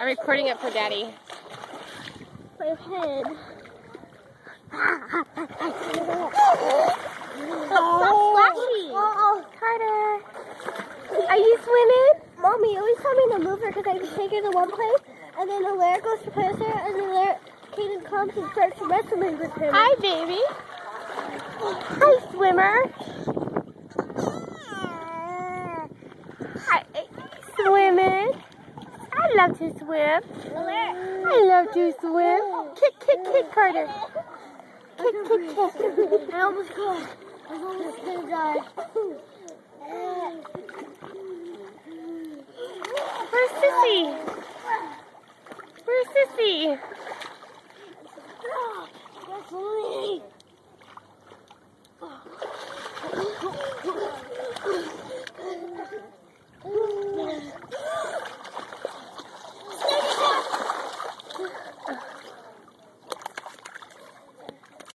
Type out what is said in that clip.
I'm recording it for Daddy. My head. Stop splashing! Carter! Are you swimming? Mommy always tell me to move her because I can take her to one place, and then Alaire goes to play with her, and then Kaden comes and starts wrestling with him. Hi, baby. Hi, swimmer. Hi, swimming. I love to swim. I love to swim. Kick, kick, kick, Carter. Kick, kick, kick. I almost got. I was almost gonna die. Where's Sissy? Where's Sissy? That's me.